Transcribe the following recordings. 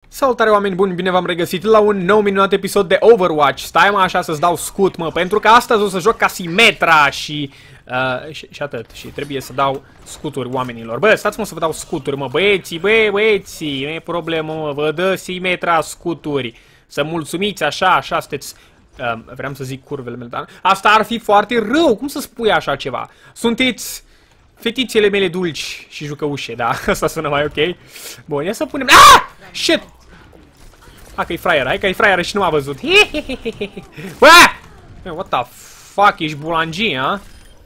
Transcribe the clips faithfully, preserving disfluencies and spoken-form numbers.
Salutare oameni buni, bine v-am regăsit la un nou minunat episod de Overwatch. Stai mă așa să-ți dau scut mă, pentru că astăzi o să joc ca Symmetra și, uh, și, și atât. Și trebuie să dau scuturi oamenilor. Bă, stați mă să vă dau scuturi mă, băieții, bă, băieții, nu e problemă mă, vă dă Symmetra scuturi. Să mulțumiți așa, așa sunteți, uh, vreau să zic curvele mele, dar asta ar fi foarte rău, cum să spui așa ceva? Sunteți fetițele mele dulci și jucăușe, da, asta sună mai ok. Bun, ia să punem... Ah! Shit! Hai că-i fraier, hai că-i fraier și nu m-a văzut. Bă! What the fuck, ești bulangie, ha?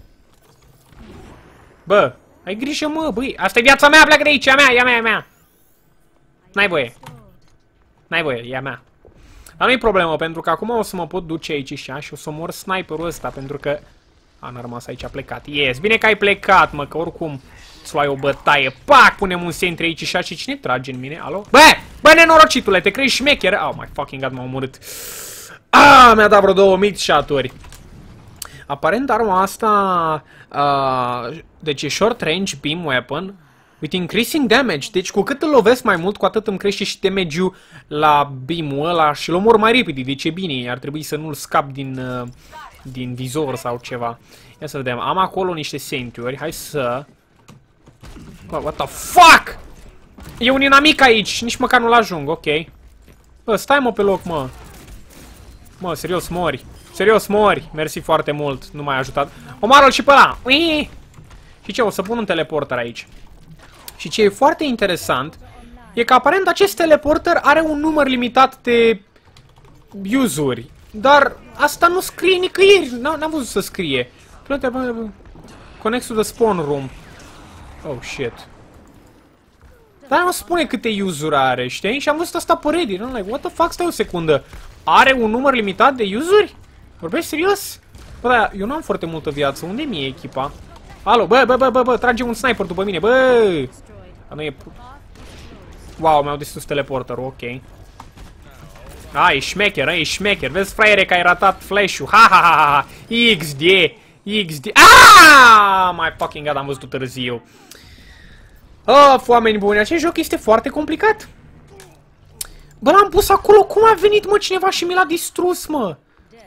Bă, ai grijă mă, băi, asta e viața mea, pleacă de aici, e a mea, e a mea, e a mea. N-ai voie. N-ai voie, e a mea. Dar nu-i problemă, pentru că acum o să mă pot duce aici și și o să mor sniperul ăsta, pentru că... A, n-a rămas aici, a plecat. Yes, bine că ai plecat, mă, că oricum îți luai o bătaie. Pac, punem un sentry aici și și cine trage în mine? Alo? Bă, bă, nenorocitule, te crezi șmecher? Oh my fucking god, m-a omorât. Ah, mi-a dat vreo două mid shot-uri. Aparent arma asta, uh, deci e short range beam weapon with increasing damage. Deci cu cât îl lovesc mai mult, cu atât îmi crește și damage-ul la beam-ul ăla și îl omor mai repede. Deci e bine, ar trebui să nu-l scap din... Uh, din vizor sau ceva. Ia să vedem. Am acolo niște sentry-uri. Hai să... Bă, what the fuck? E un inamic aici. Nici măcar nu-l ajung. Ok. Bă, stai mă pe loc, mă. Mă, serios, mori. Serios, mori. Mersi foarte mult. Nu m-ai ajutat. Omoară-l și pe ăla. Ui! Și ce? O să pun un teleporter aici. Și ce e foarte interesant e că aparent acest teleporter are un număr limitat de use-uri. Dar asta nu scrie nicăieri. N-am văzut să scrie. Connect to the spawn room. Oh, shit. Dar nu spune câte use-uri are, știi? Și am văzut asta pe Reddit. I'm like, what the fuck? Stai o secundă. Are un număr limitat de use-uri? Vorbești serios? Bă, da, eu nu am foarte multă viață. Unde mi-e echipa? Alo, bă, bă, bă, bă, bă, trage un sniper după mine, bă! A, nu e... Wow, mi-au distrus teleporterul, ok. A, e șmecher, e șmecher. Vezi, fraiere, că ai ratat flash-ul. Ha, ha, ha, ha. X D. X D. Ah! My fucking god, am văzut târziu. Of, oameni buni, acest joc este foarte complicat. Bă, l-am pus acolo. Cum a venit, mă, cineva și mi l-a distrus, mă?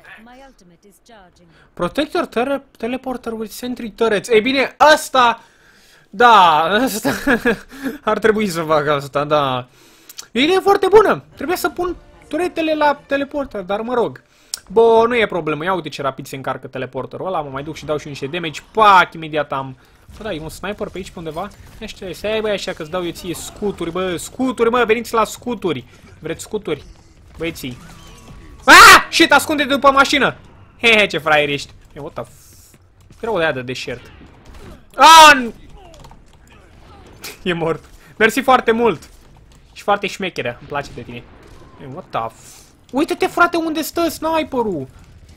Protector te teleporter with sentry turrets. Ei bine, asta... Da, asta... Ar trebui să fac asta, da. E idee foarte bună. Trebuie să pun... turetele la teleporter, dar mă rog. Bă, nu e problemă. Ia uite ce rapid se încarcă teleporterul ăla. Mă mai duc și dau și niște damage. Pac, imediat am... Bă, da, e un sniper pe aici pe undeva? Ia stai, băi, așa că-ți dau eu ție scuturi, bă. Scuturi, bă, veniți la scuturi. Vreți scuturi? Băieții. Ah! Shit, ascunde-te după mașină. He, he, ce fraier ești. E, what the f... Rău de aia de deșert. Ah! E mort. Mersi foarte mult. Și foarte șmecheră. Îmi place de tine. What the f... Uite-te, frate, unde stă sniperul!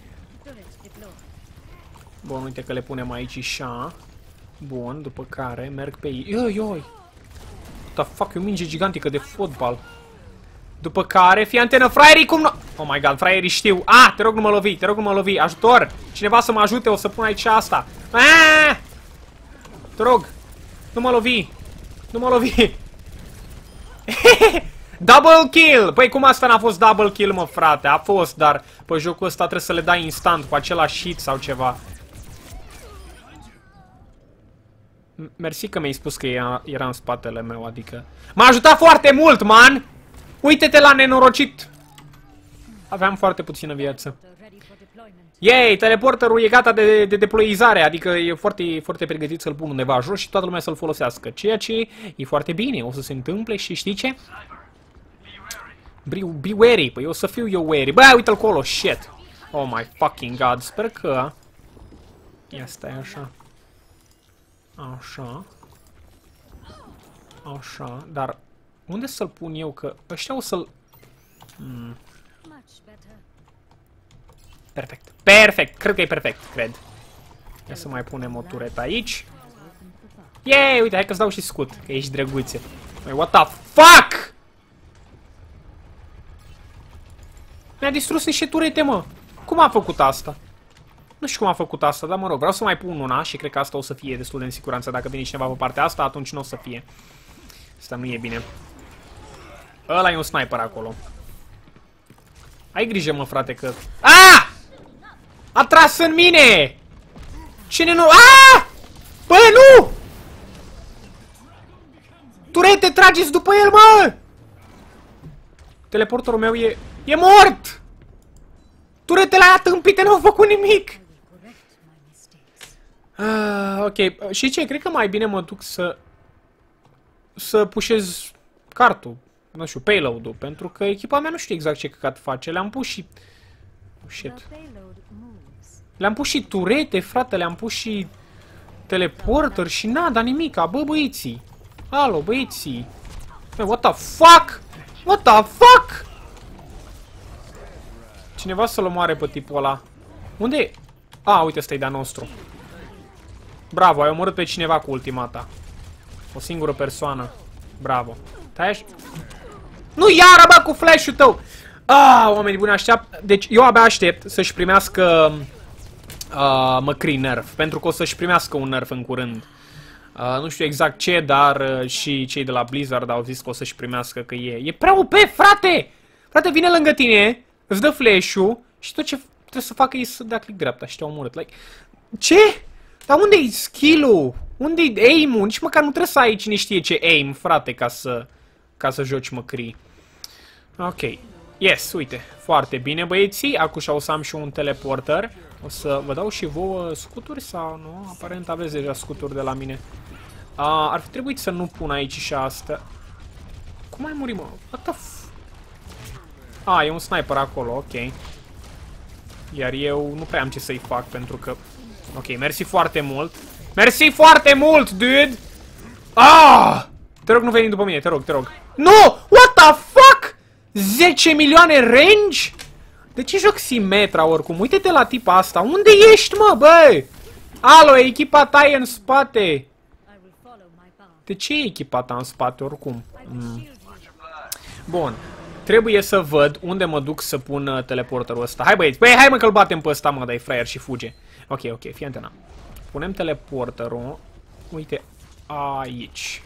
Bun, uite că le punem aici așa. Bun, după care merg pe ei. Ioi, ioi! What the fuck, e o minge gigantică de fotbal. După care, fii antenă, fraierii cum nu... Oh my god, fraierii știu. Ah, te rog nu mă lovi, te rog nu mă lovi. Ajutor! Cineva să mă ajute, o să pun aici asta. Ah! Te rog, nu mă lovi. Nu mă lovi. Double kill! Păi cum asta n-a fost double kill, mă, frate? A fost, dar pe jocul ăsta trebuie să le dai instant cu același hit sau ceva. Mersi că mi-ai spus că era, era în spatele meu, adică... M-a ajutat foarte mult, man! Uite-te la nenorocit! Aveam foarte puțină viață. Yay! Teleporterul e gata de, de deployizare, adică e foarte, foarte pregătit să-l pun undeva jos și toată lumea să-l folosească. Ceea ce e foarte bine, o să se întâmple și știi ce? Be, be wary, păi o să fiu eu wary. Bă, uite-l acolo, shit. Oh my fucking god, sper că... Ia stai așa. Așa. Așa, dar... Unde să-l pun eu, că ăștia o să-l... Hmm. Perfect, perfect, cred că e perfect, cred. Ia să mai punem o turetă aici. Yay, uite, hai că-ți dau și scut, că ești drăguțe. Băi, what the fuck? Mi-a distrus niște turete, mă. Cum a făcut asta? Nu știu cum a făcut asta, dar mă rog, vreau să mai pun una și cred că asta o să fie destul de în siguranță. Dacă vine cineva pe partea asta, atunci nu o să fie. Asta nu e bine. Ăla e un sniper acolo. Ai grijă, mă, frate, că... Ah! A tras în mine! Cine nu... Ah! Bă, nu! Turete, trageți după el, mă! Teleportorul meu e... E mort! Turetele aia tâmpite n-au făcut nimic! Ah, ok, și ce? Cred că mai bine mă duc să... Să pușez cartul. Nu știu, payload-ul. Pentru că echipa mea nu știu exact ce căcat face. Le-am pus și... Oh, shit. Le-am pus și turete, frate, le-am pus și... Teleporter și nada, nimica. Bă, băieții. Alo, băieții. Bă, what the fuck? What the fuck? Cineva să-l omoare pe tipul ăla. Unde e? A, uite, ăsta e de-a nostru. Bravo, ai omorât pe cineva cu ultimata. O singură persoană. Bravo. Tai-aș... Nu iară, bă, cu flash-ul tău! Ah, oamenii buni, aștept. Deci eu abia aștept să-și primească uh, McCree nerf. Pentru că o să-și primească un nerf în curând. Uh, nu știu exact ce, dar uh, și cei de la Blizzard au zis că o să-și primească, că e. E prea O P, frate! Frate, vine lângă tine, îți dă flash-ul și tot ce trebuie să facă e să dea click dreapta și te-a omorât. Like... Ce? Dar unde-i skill-ul? Unde-i aim-ul? Nici măcar nu trebuie să ai cine știe ce aim, frate, ca să, ca să joci McCree. Ok. Yes, uite. Foarte bine, băieții. Acum o să am și un teleporter. O să vă dau și vouă scuturi sau nu? Aparent aveți deja scuturi de la mine. Uh, ar fi trebuit să nu pun aici și asta. Cum ai murit, mă? What the f... Ah, e un sniper acolo, ok. Iar eu nu prea am ce să-i fac pentru că... Ok, mersi foarte mult. Mersi foarte mult, dude! Ah! Te rog, nu veni după mine, te rog, te rog. Nu! What the fuck? zece milioane range? De ce joc Simetra oricum? Uite-te la tipa asta. Unde ești, mă, bă? Alo, echipa ta e în spate. De ce e echipa ta în spate oricum? Mm. Bun. Trebuie să văd unde mă duc să pun teleporterul ăsta. Hai, băieți. Băi, hai, mă, că-l batem pe ăsta, mă, dai fraier și fuge. Ok, ok, fii antena. Punem teleporterul. Uite, aici.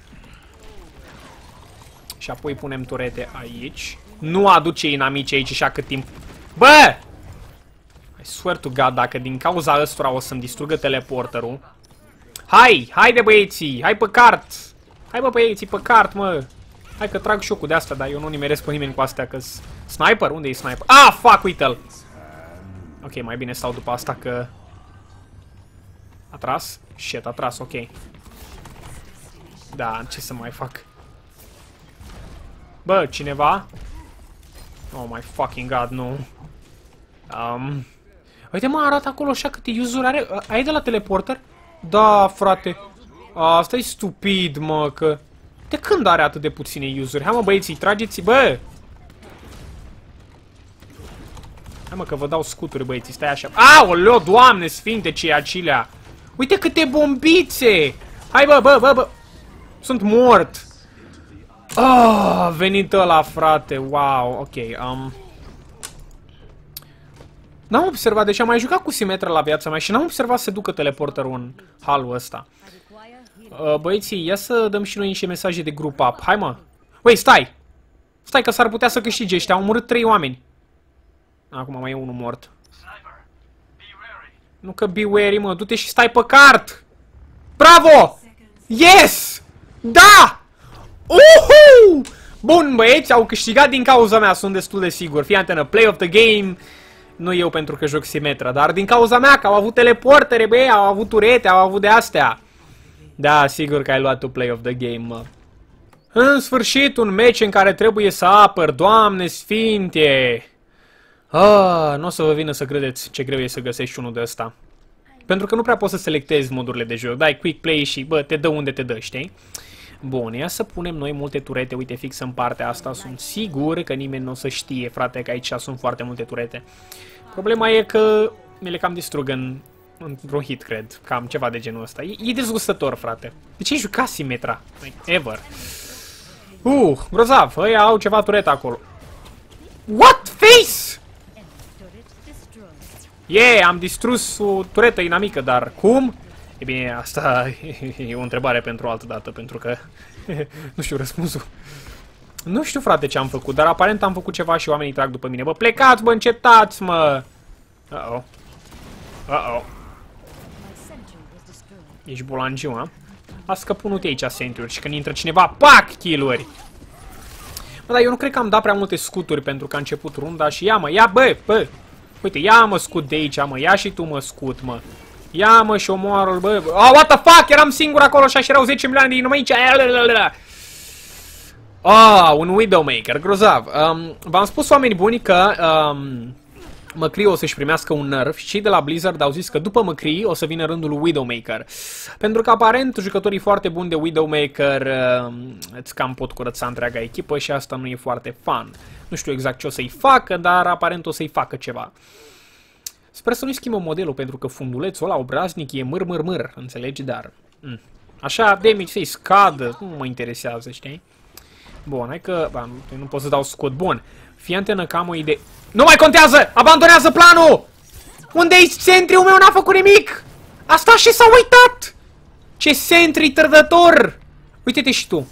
Și apoi punem turete aici. Nu aduce inamici aici așa cât timp. Bă! I swear to God, dacă din cauza ăstora o să-mi distrugă teleporterul. Hai! Haide, băieții! Hai pe cart! Hai, bă, băieții, pe cart, mă! Hai că trag șocul de asta, dar eu nu nimeresc pe nimeni cu astea, că sniper? Unde e sniper? Ah, fuck, uite-l! Ok, mai bine stau după asta că... A tras? Shit, a tras, ok. Da, ce să mai fac? Bă, cineva? Oh my fucking god, nu. Um... Uite, mă, arată acolo așa câte user are. Ai de la teleporter? Da, frate. Asta e stupid, mă, că... De când are atât de puține user? Hai, mă, băieții, trageți, bă! Hai, mă, că vă dau scuturi, băieții, stai așa. Aoleo, doamne sfinte, ce e acelea! Uite câte bombițe! Hai, bă, bă, bă, bă! Sunt mort! Ah, a venit ăla, frate, wow, ok, um... N-am observat, deci am mai jucat cu Simetra la viața mea și n-am observat să ducă teleporterul în halul ăsta. Uh, băieții, ia să dăm și noi niște mesaje de group up. Hai, mă! Uei, stai! Stai că s-ar putea să câștige ăștia, au omorât trei oameni. Acum mai e unul mort. Nu că be wary, mă, du-te și stai pe cart! Bravo! Yes! Da! Uhu! Bun, băieți, au câștigat din cauza mea, sunt destul de sigur. Fii antenă, play of the game. Nu eu pentru că joc Simetra, dar din cauza mea, că au avut teleportere, băi, au avut turete, au avut de astea. Da, sigur că ai luat tu play of the game, mă. În sfârșit, un meci în care trebuie să apăr, Doamne sfinte! Ah, nu o să vă vină să credeți ce greu e să găsești unul de ăsta. Pentru că nu prea poți să selectezi modurile de joc. Dai quick play și, bă, te dă unde te dă, știi? Bun, ia să punem noi multe turete, uite, fix în partea asta. Sunt sigur că nimeni nu o să știe, frate, că aici sunt foarte multe turete. Problema e că mi le cam distrug în... într-un hit, cred. Cam ceva de genul ăsta. E, e dezgustător, frate. De ce ai jucat Simetra? Like, ever. Uh, grozav. Ăia au ceva turete acolo. What? Face? Yeah, am distrus o turetă inamică, dar cum? E bine, asta e o întrebare pentru o altă dată, pentru că nu știu răspunsul. Nu știu, frate, ce am făcut, dar aparent am făcut ceva și oamenii trag după mine. Bă, plecați, bă, încetați, mă! Uh-oh. Uh-oh. Ești bulangiu, mă? Lasă că pun aici sentry-uri și când intră cineva, pac, kill-uri! Bă, dar eu nu cred că am dat prea multe scuturi pentru că a început runda și ia, mă, ia, bă, bă! Uite, ia, mă, scut de aici, mă, ia și tu, mă, scut, mă! Ia, mă, și omoară-l, bă! Oh, what the fuck! Eram singur acolo și erau zece milioane de inumi aici! Ah, un Widowmaker, grozav. Um, V-am spus, oameni buni, că um, McCree o să-și primească un nerf și cei de la Blizzard au zis că după McCree o să vină rândul lui Widowmaker. Pentru că aparent jucătorii foarte buni de Widowmaker um, îți cam pot curăța întreaga echipă și asta nu e foarte fun. Nu știu exact ce o să-i facă, dar aparent o să-i facă ceva. Sper să nu-i schimbă modelul, pentru că fundulețul ăla obraznic e măr, măr, măr, înțelegi, dar... Mm. Așa, damage să-i scadă, nu mă interesează, știi? Bun, hai că... Ba, nu, nu pot să dau scot. Bun. Fii antenă că am o idee. Nu mai contează! Abandonează planul! Unde-i sentry-ul meu? N-a făcut nimic! Asta și s-a uitat! Ce sentry trădător! Uite-te și tu.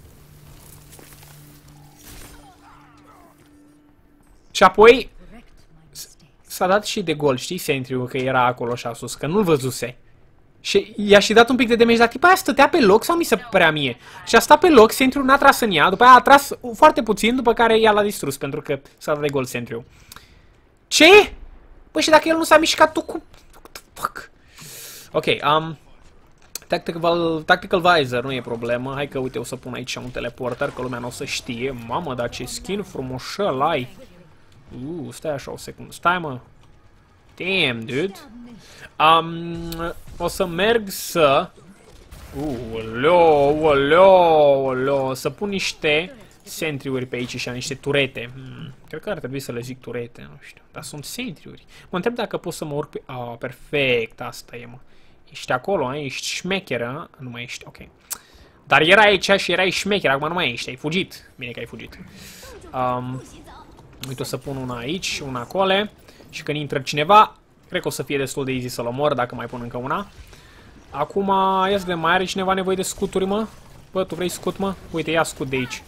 Și apoi... S-a dat și de gol, știi, sentry-ul, că era acolo așa sus, că nu-l văzuse. Și i-a și dat un pic de damage, dar tipa aia stătea pe loc sau mi se părea mie? Și a stat pe loc, sentry-ul n-a tras în ea, după aia a tras foarte puțin, după care ea l-a distrus, pentru că s-a dat de gol sentry-ul. Ce? Bă, și dacă el nu s-a mișcat, tu cu... Fuck. Ok, um... Tactical, tactical Visor, nu e problemă. Hai că, uite, o să pun aici un teleporter, că lumea nu o să știe. Mamă, dar ce skin frumoșăl ai! Uh, stai așa o secundă. Stai, mă. Damn, dude. Um, o să merg să... Uh, leo, leo, leo. Să pun niște sentry-uri pe aici și niște turete. Hmm, cred că ar trebui să le zic turete, nu știu. Dar sunt sentry-uri. Mă întreb dacă pot să mă urc pe... Ah, perfect, asta e, mă. Ești acolo, eh? Ești șmecheră. Nu mai ești, ok. Dar era aici și erai șmecher, acum nu mai ești. Ai fugit. Bine că ai fugit. Um, uite, o să pun una aici și una acolo. Și când intră cineva, cred că o să fie destul de easy să-l omor dacă mai pun încă una. Acum, ia să vedem, mai are cineva nevoie de scuturi, mă? Bă, tu vrei scut, mă? Uite, ia scut de aici.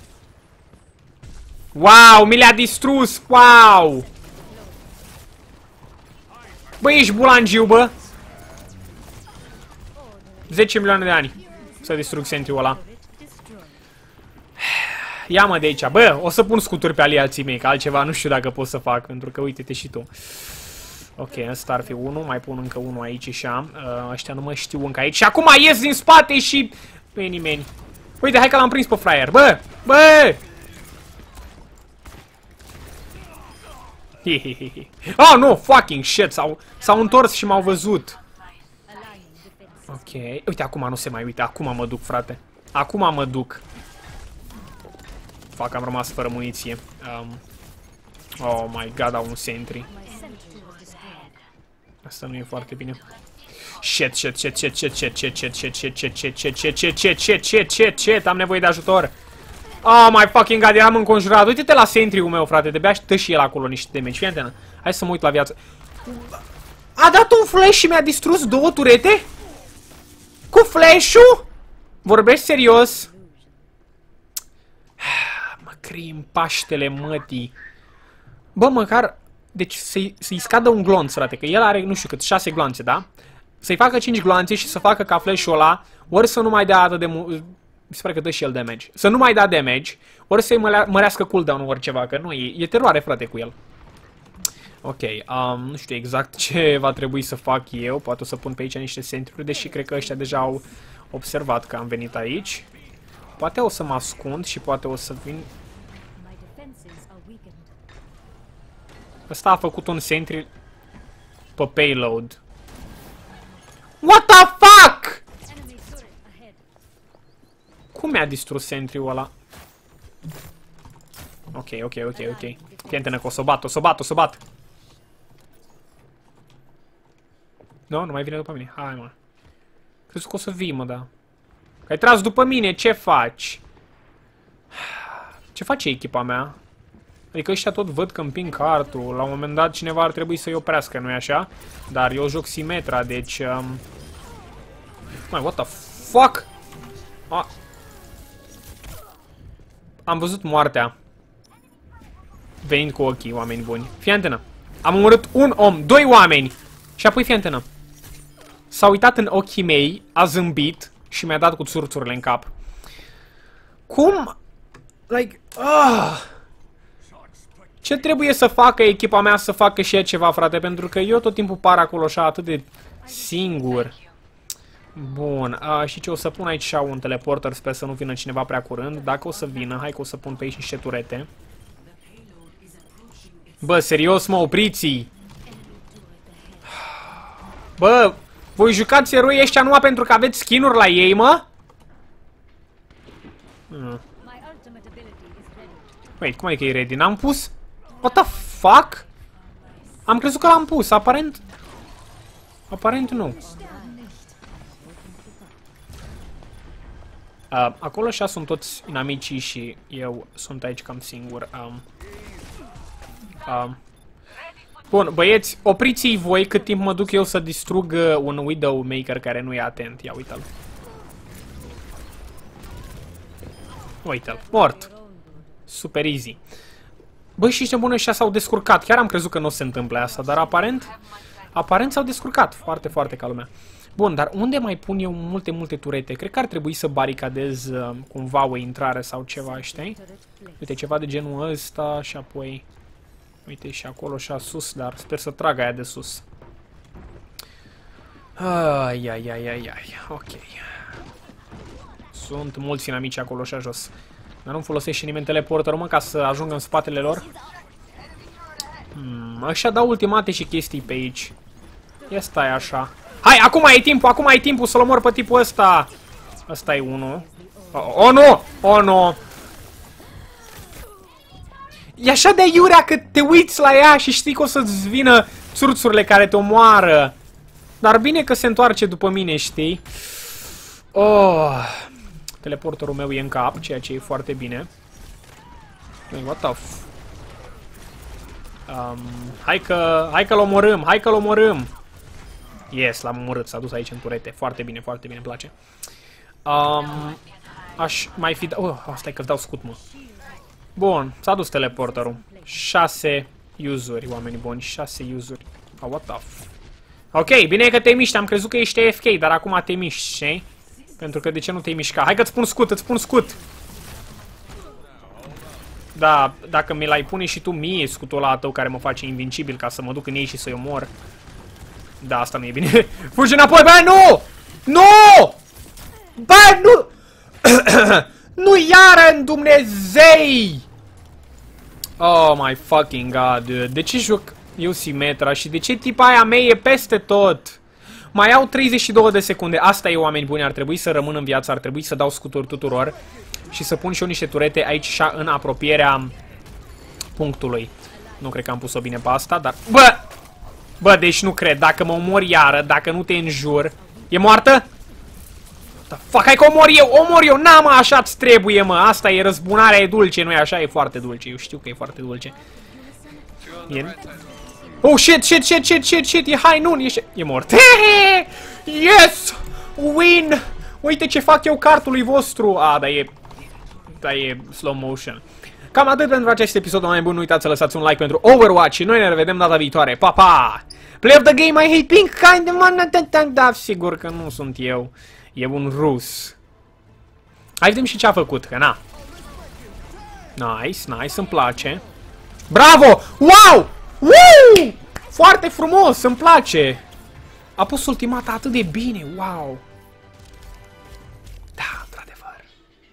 Wow, mi le-a distrus! Wow! Bă, ești bulangiu, bă! zece milioane de ani să distrug sentry-ul ăla. Ia-mă de aici. Bă, o să pun scuturi pe aliații mei, că altceva nu știu dacă pot să fac, pentru că uite-te și tu. Ok, ăsta ar fi unul, mai pun încă unul aici și am. Uh, ăștia nu mă știu încă aici. Și acum ies din spate și... Nu e nimeni. Uite, hai că l-am prins pe fraier. Bă! Bă! Hihihi. Oh, nu! Fucking shit! S-au întors și m-au văzut. Ok. Uite, acum nu se mai uite. Acum mă duc, frate. Acum mă duc. Fac, am rămas fără muniție. Um, oh my god, au un sentry. Asta nu e foarte bine. Shit, shit, shit, shit, shit, shit, shit, shit, shit, shit, shit, shit, shit, shit, shit, shit, shit, shit, shit, shit, am nevoie de ajutor. Oh my fucking god, eram înconjurat. Uite-te la sentry-ul meu, frate, de-abia dă și el acolo niște damage. Fii antenă. Hai să mă uit la viață. A dat un flash și mi-a distrus două turete? Cu flash-ul? Vorbești serios? Mă crim Paștele mătii. Bă, măcar... Deci să-i să scadă un glonț, frate, că el are, nu știu cât, șase gloanțe, da? Să-i facă cinci gloanțe și să facă ca flash-ul ăla, ori să nu mai dea atât de mult... Mi se pare că dă și el damage. Să nu mai dea damage, ori să-i mărească cooldown-ul, ori ceva, că nu, e, e teroare, frate, cu el. Ok, um, nu știu exact ce va trebui să fac eu, poate o să pun pe aici niște sentry-uri, deși cred că ăștia deja au observat că am venit aici. Poate o să mă ascund și poate o să vin... Ăsta a făcut un sentry pe payload. What the fuck? Cum mi-a distrus sentry-ul ăla? Ok, ok, ok, ok. Fii-antenă că o să o bat, o să o bat, o să o bat. Nu, nu mai vine după mine. Hai, mă. Crezi că o să vii, mă, da. Că ai tras după mine, ce faci? Ce face echipa mea? Adică ăștia tot văd că împing cartul. La un moment dat cineva ar trebui să-i oprească, nu-i așa? Dar eu joc Simetra, deci... Um... Mai, what the fuck? A... am văzut moartea venind cu ochii, oameni buni. Fii antenă. Am omorât un om, doi oameni. Și apoi fii antenă. S-a uitat în ochii mei, a zâmbit și mi-a dat cu țurțurile în cap. Cum? Like, ah. Ce trebuie să facă echipa mea să facă și ea ceva, frate? Pentru că eu tot timpul par acolo așa atât de singur. Bun, a, și ce o să pun aici și un teleporter, sper să nu vină cineva prea curând. Dacă o să vină, hai că o să pun pe aici niște turete. Bă, serios, mă, opriți-i! Bă, voi jucați eroii ăștia numai pentru că aveți skin-uri la ei, mă? Hmm. Wait, cum e că e ready? N-am pus? What the fuck? Am crezut că l-am pus, aparent... Aparent nu. Uh, acolo așa sunt toți inamicii și eu sunt aici cam singur. Um, um. Bun, băieți, opriți-i voi cât timp mă duc eu să distrug uh, un Widowmaker care nu e atent. Ia, uite-l. Uite-l, mort. Super easy. Băi, și ăștia buni ăștia s-au descurcat. Chiar am crezut că nu se întâmplă asta, dar aparent... Aparent s-au descurcat. Foarte, foarte ca lumea. Bun, dar unde mai pun eu multe, multe turete? Cred că ar trebui să baricadez uh, cumva o intrare sau ceva, știi? Uite, ceva de genul ăsta și apoi... Uite, și acolo și sus, dar sper să trag aia de sus. Ai, ai, ai, ai, ai. Ok. Sunt mulți inamici acolo și jos. Dar nu folosește nimeni teleporterul, mă, ca să ajungă în spatele lor. Hmm, așa dau ultimate și chestii pe aici. Ia stai așa. Hai, acum e timpul, acum e timpul să-l omor pe tipul ăsta. Ăsta e unul. Oh, oh, nu! Oh, nu! E așa de iurea că te uiți la ea și știi că o să-ți vină țurțurile care te omoară. Dar bine că se întoarce după mine, știi? Oh... Teleporterul meu e în cap, ceea ce e foarte bine. What the f... Um, hai că... Hai că-l omorâm, hai că-l omorâm! Yes, l-am omorât, s-a dus aici în turete. Foarte bine, foarte bine, îmi place. Um, aș mai fi... Oh, asta e că-ți dau scut, mă. Bun, s-a dus teleporterul. șase use-uri, oamenii buni, șase use-uri. Oh, what the f... Ok, bine că te miști, am crezut că ești A F K, dar acum te miști, știi? Pentru că de ce nu te-ai mișcat? Hai că-ți pun scut, îți pun scut! Da, dacă mi l-ai pune și tu mie scutul ăla tău care mă face invincibil ca să mă duc în ei și să-i omor. Da, asta nu e bine. Fugi înapoi, bă, nu! Nu! Bă, nu! Nu iară în Dumnezei! Oh my fucking god, dude. De ce joc eu Simetra și de ce tipa aia mea e peste tot? Mai au treizeci și două de secunde. Asta e, oameni buni, ar trebui să rămân în viață, ar trebui să dau scuturi tuturor și să pun și eu niște turete aici și în apropierea punctului. Nu cred că am pus-o bine pe asta, dar... Bă! Bă, deci nu cred. Dacă mă omor iară, dacă nu te înjur... E moartă? Da, fac, hai că omor eu, omor eu! Na, mă, așa-ți trebuie, mă! Asta e răzbunarea, e dulce, nu-i așa? E foarte dulce, eu știu că e foarte dulce. E... Oh, shit, shit, shit, shit, shit, shit, e hai, nu, e, e mort. Yes! Win! Uite ce fac eu cartului vostru. A, dar e... Dar e slow motion. Cam atât pentru acest episod, mai bun. Nu uitați să lăsați un like pentru Overwatch și noi ne revedem data viitoare. Pa, pa! Play of the game, I hate pink, kind of man, da, sigur că nu sunt eu. E un rus. Hai vedem și ce a făcut, că na. Nice, nice, îmi place. Bravo! Wow! Woo! Foarte frumos, îmi place. A pus ultimata atât de bine, wow.